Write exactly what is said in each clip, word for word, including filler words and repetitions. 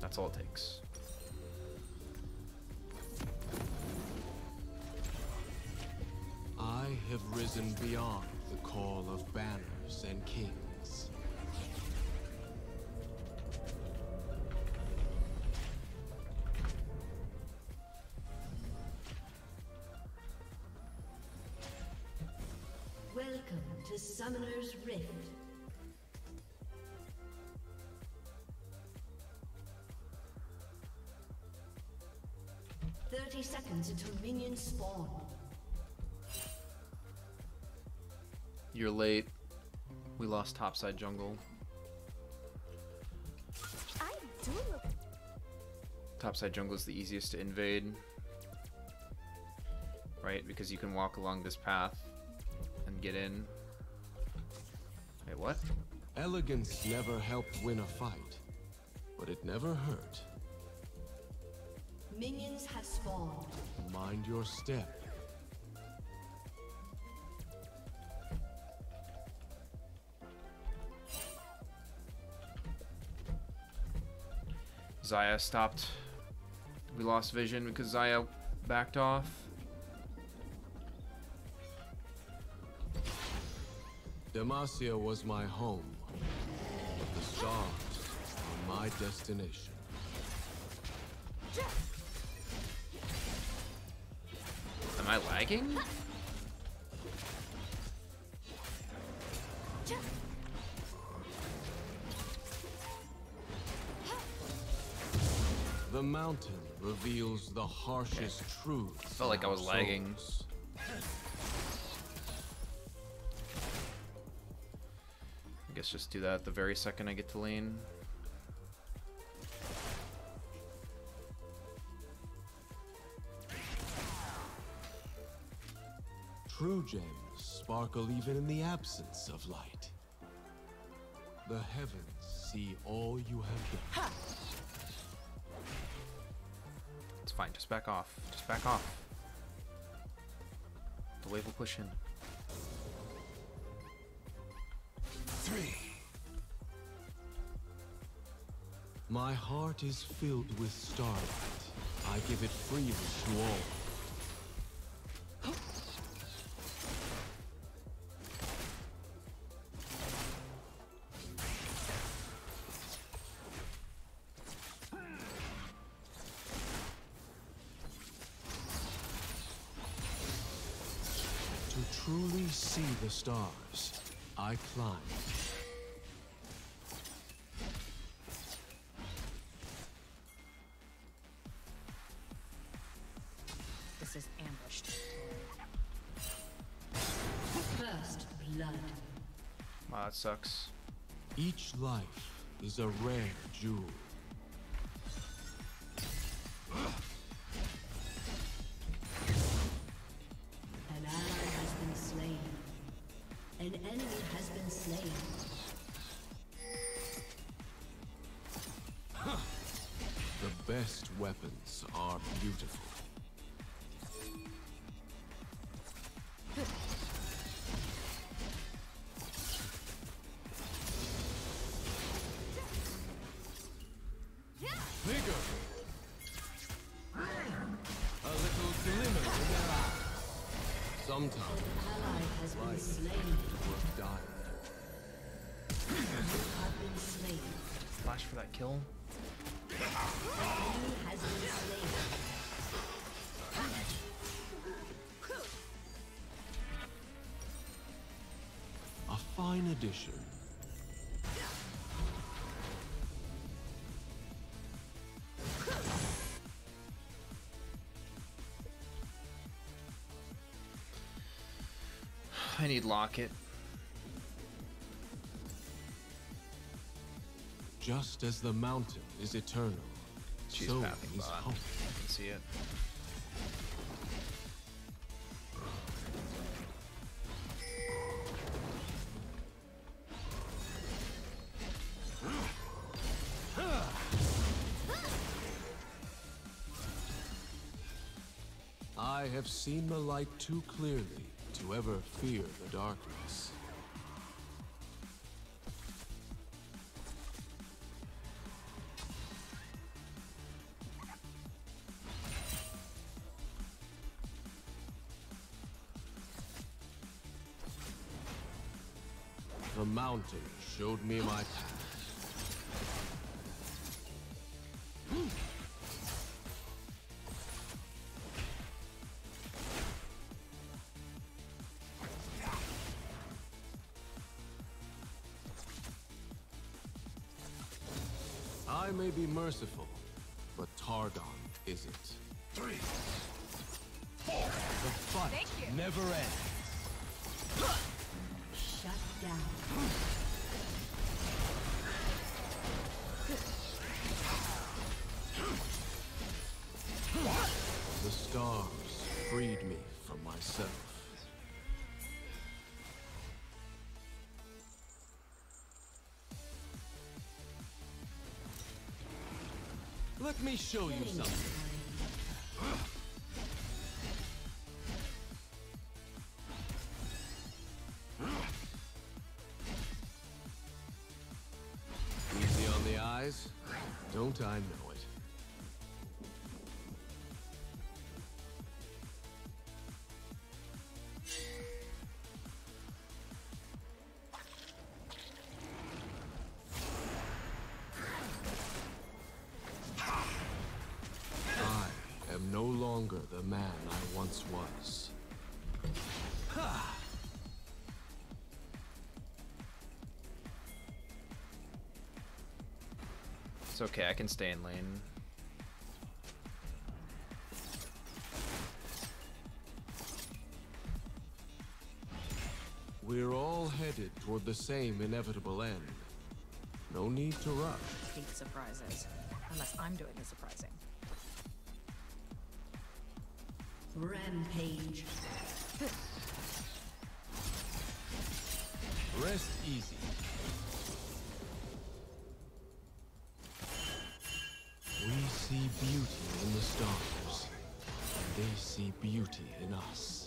That's all it takes. I have risen beyond the call of banners and kings. Welcome to Summoner's Rift. Thirty seconds until minions spawn. You're late. We lost topside jungle. I do look. Topside jungle is the easiest to invade. Right? Because you can walk along this path and get in. Wait, what? Elegance never helped win a fight, but it never hurt. Minions have spawned. Mind your step. Xayah stopped. We lost vision because Xayah backed off. Demacia was my home, but the stars are my destination. Am I lagging? The mountain reveals the harshest truths. Felt like I was about lagging. souls. I guess just do that the very second I get to lane. True gems sparkle even in the absence of light. The heavens see all you have done. It's fine, just back off. Just back off. The wave will push in. Three. My heart is filled with starlight. I give it freely to all. To truly see the stars, I climb. This is ambushed. First blood. Wow, that sucks. Each life is a rare jewel. An ally has been slain. An enemy has been slain. The best weapons are beautiful. Vigor! A little glimmer in their eyes. Sometimes Ally has been life slain. worth dying. Have been slain. Flash for that kill. Enemy has been slain. A fine addition. I need Locket. Just as the mountain is eternal, She's so pathing is bot. hope. I can see it. I have seen the light too clearly to ever fear the darkness. The mountain showed me my path. I may be merciful, but Targon isn't. Three, four. The fight never ends. Shut down. The stars freed me from myself. Let me show you something. Easy on the eyes, don't I know it? I am no longer the man I once was. It's okay, I can stay in lane. We're all headed toward the same inevitable end. No need to rush. Hate surprises. Unless I'm doing the surprising. Rampage. Rest easy. We see beauty in the stars, and they see beauty in us.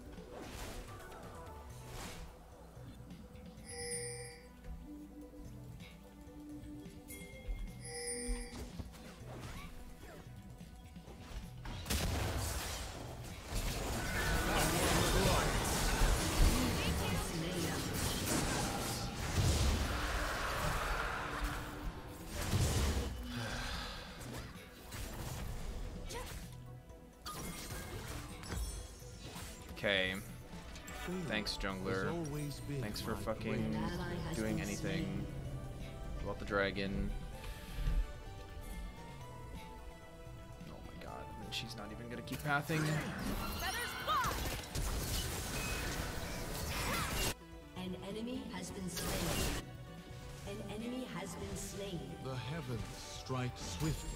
Okay. Thanks, jungler. Thanks for fucking doing anything about the dragon. Oh my god. And she's not even gonna keep pathing. An enemy has been slain. An enemy has been slain. The heavens strike swiftly.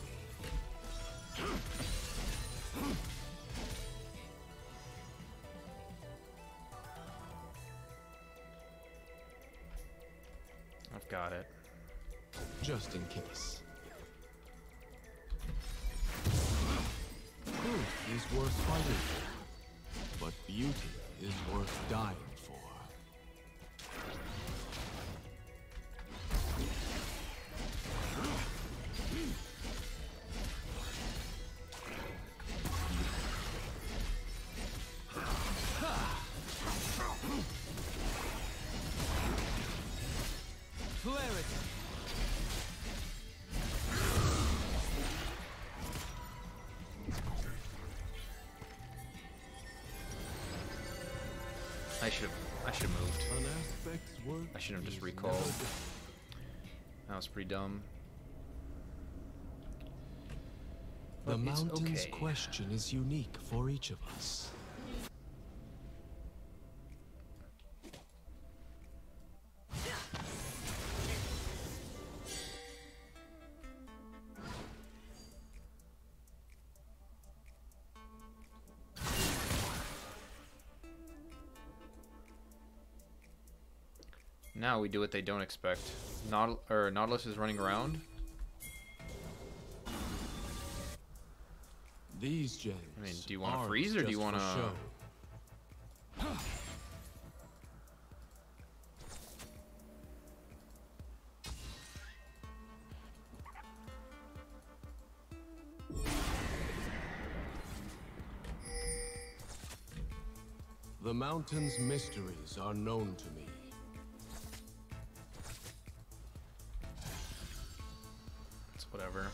I've got it. Just in case. Truth is worth fighting for, but beauty is worth dying for. Clarity. I should have I should have moved. An aspect's work I shouldn't have just is recalled. never done. That was pretty dumb. The But it's mountain's okay. question is unique for each of us. Now we do what they don't expect. Naut or Nautilus is running around. These gems. I mean, do you want to aren't freeze or do you just want for to? show. The mountain's mysteries are known to me. It's whatever.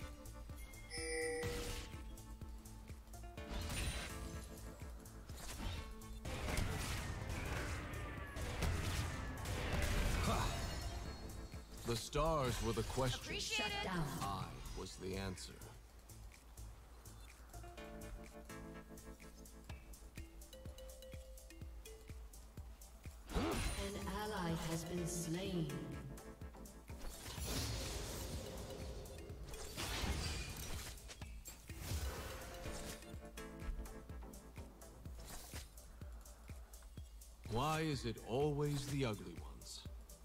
The stars were the question. Shut down. I was the answer. An ally has been slain. Why is it always the ugly ones?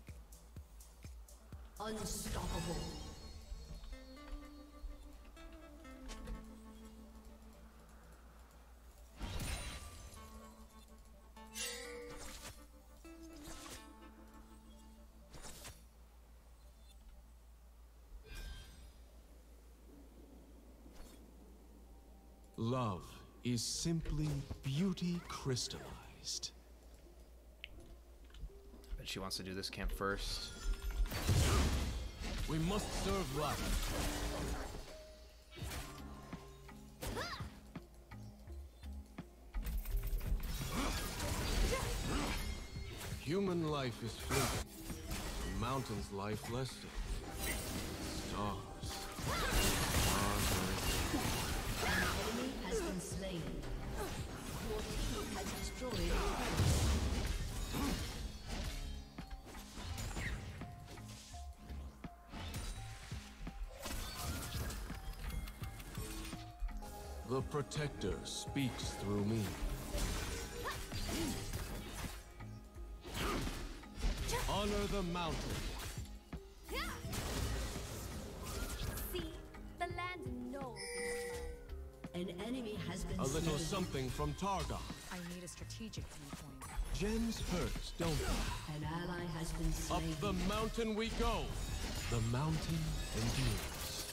Unstoppable. Love is simply beauty crystallized. But she wants to do this camp first. We must serve life. Human life is fleeting. The mountain's life less so. Stars. Stars are... An enemy has been slain. Your team has destroyed a turret. The Protector speaks through me. Honor the mountain. See, the land knows its An enemy has been A little slain. something from Targon. I need a strategic viewpoint. Gems hurt, don't they? An ally has been Up slain. the mountain we go. The mountain endures.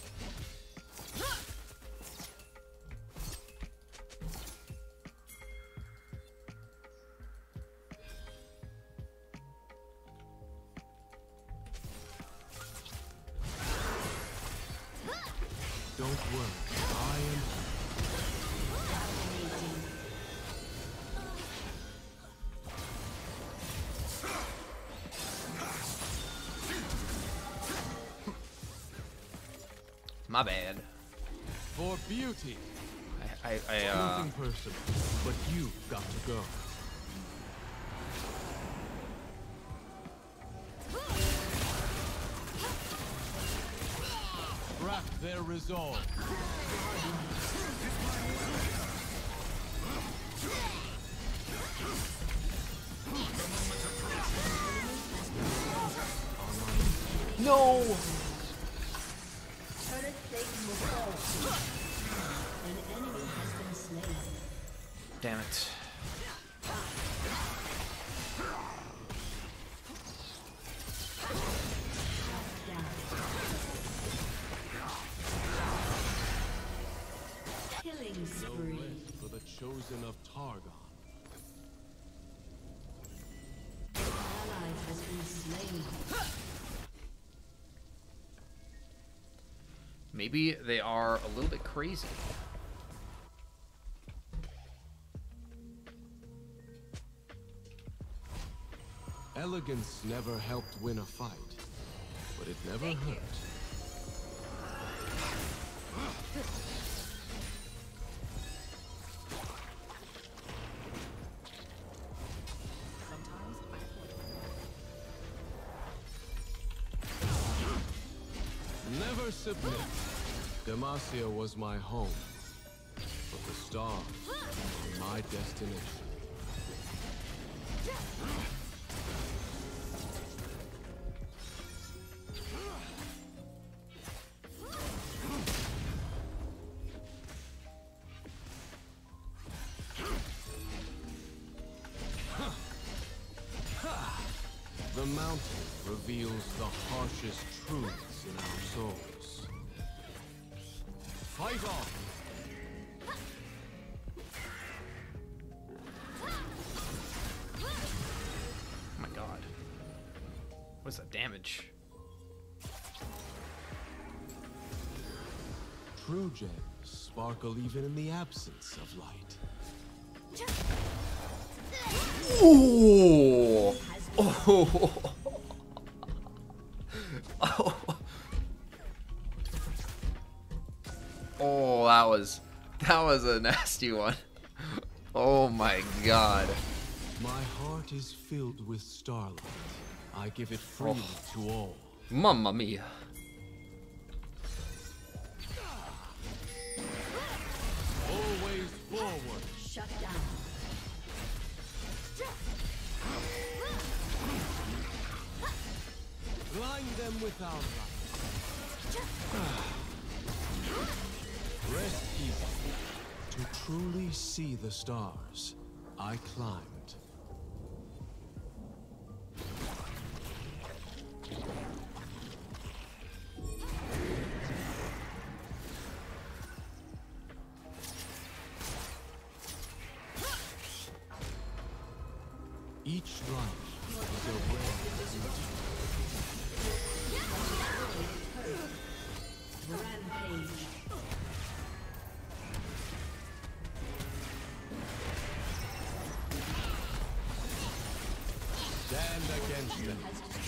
Don't worry, I am... My bad. For beauty. I, I, I uh, Nothing personal, but you've got to go. Wrap their resolve. no. Turret plate will fall. An enemy has been slain. Damn it. Down. Killing No spree. rest for the chosen of Targon. Ally has been slain. Maybe they are a little bit crazy. Elegance never helped win a fight, but it never hurt. Sometimes I Never submit. Demacia was my home, but the stars are my destination. The mountain reveals the harshest truths in our souls. Fight on! Oh my god. What's that damage? True gems sparkle even in the absence of light. Oh. Oh. Oh. Oh, that was that was a nasty one. Oh my god. My heart is filled with starlight. I give it freely oh. to all. Mamma mia. Always forward. Shut down. Blind them with our light. Rest easy. To truly see the stars, I climbed. Each life is a rare Rampage. Stand against them.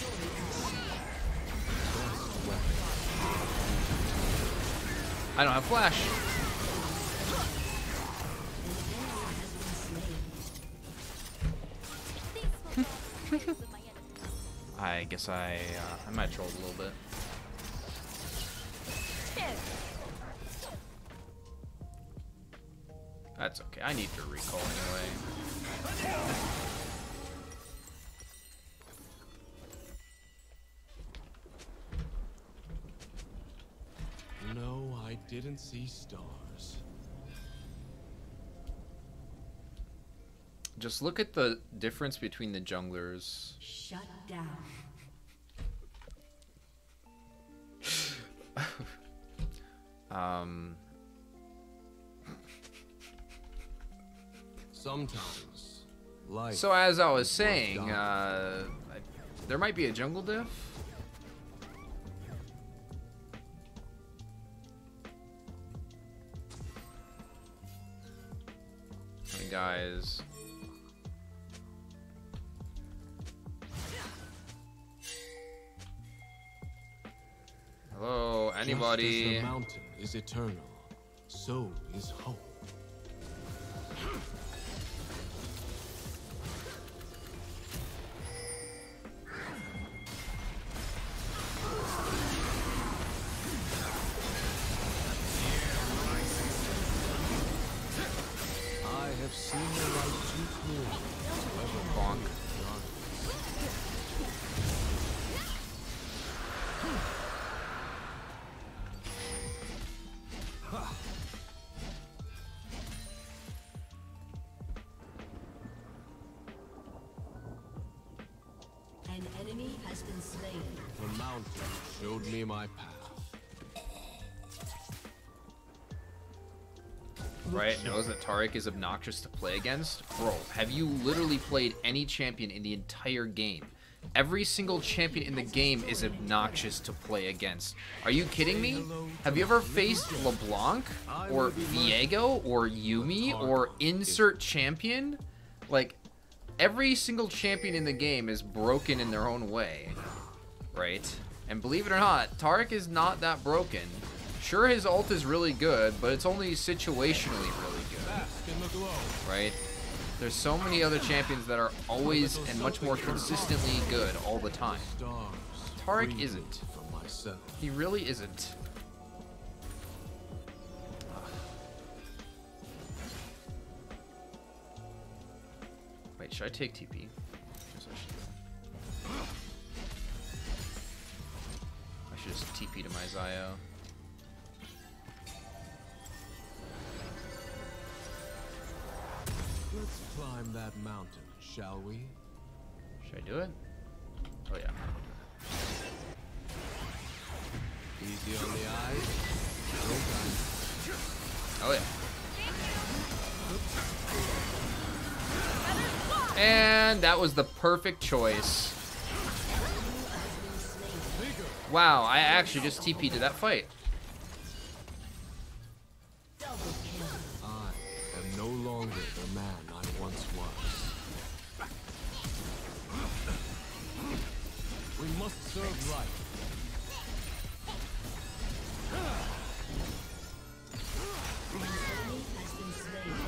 I don't have flash. I guess I uh, I might troll a little bit. That's okay. I need to recall anyway. No, I didn't see stars. Just look at the difference between the junglers. Shut down. um. Sometimes, life. So as I was saying, uh, I, there might be a jungle diff. Hey guys. Hello, anybody? Just as the mountain is eternal, so is hope. I have seen the light too clearly. Bonk. An enemy has been slain. The mountain showed me my path. Right, knows that Taric is obnoxious to play against? Bro, have you literally played any champion in the entire game? Every single champion in the game is obnoxious to play against. Are you kidding me? Have you ever faced LeBlanc? Or Viego? Or Yumi? Or insert champion? Like, every single champion in the game is broken in their own way. Right? And believe it or not, Taric is not that broken. Sure, his ult is really good, but it's only situationally really good, right? There's so many other champions that are always and much more consistently good all the time. Taric isn't. He really isn't. Wait, should I take T P? I should just T P to my Zio. Let's climb that mountain, shall we? Should I do it? Oh yeah. Easy on the eyes. Oh yeah. And that was the perfect choice. Wow, I actually just T P'd to that fight. no longer the man I once was. We must serve right. An enemy has been slain.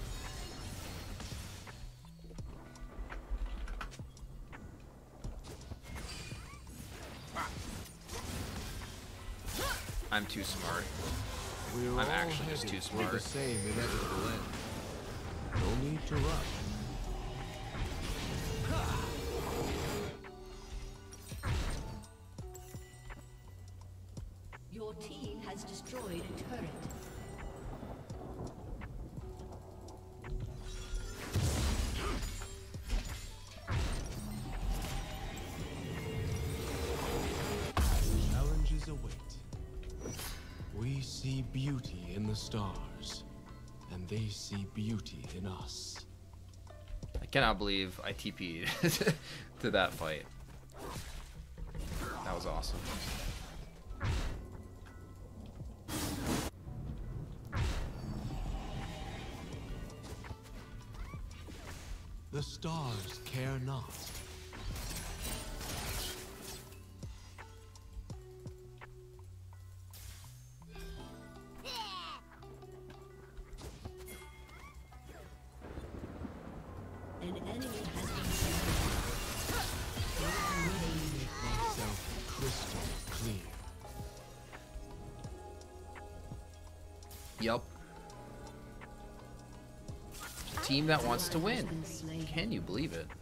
I'm too smart. We're I'm all actually just headed too toward smart. the same inevitable end. No need to rush. Your team has destroyed a turret. Challenges await. We see beauty in the stars, and they see beauty in us. I cannot believe I T P'd to that fight. That was awesome. The stars care not. An enemy has been slain. Make myself crystal clear. Yup. Team that wants to win. Been slain. Can you believe it?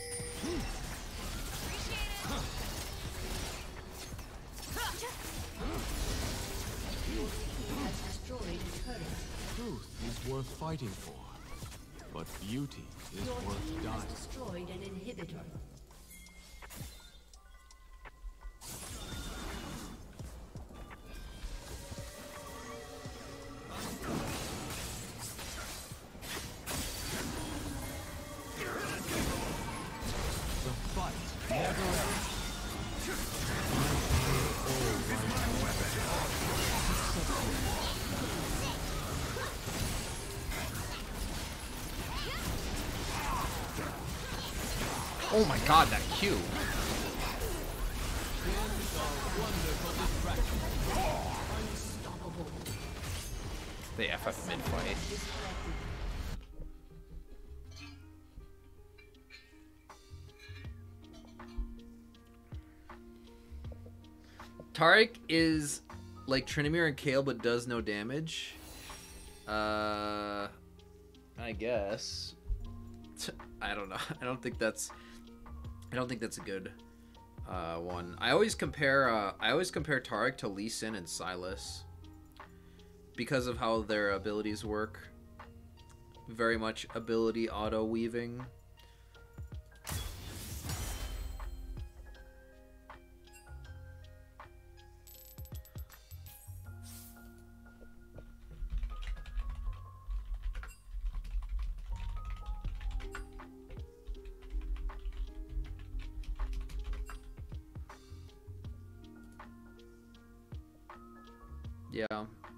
Your team has destroyed a turret. Truth is worth fighting for, but beauty is Your worth team has dying. destroyed an inhibitor. The fight never ends. Oh my god, that Q. Unstoppable. They F F mid-fight. Disconnected. Taric is like Tryndamere and Kayle, but does no damage. Uh, I guess. I don't know. I don't think that's. I don't think that's a good uh, one. I always compare. Uh, I always compare Taric to Lee Sin and Sylas because of how their abilities work. Very much ability auto weaving. Yeah,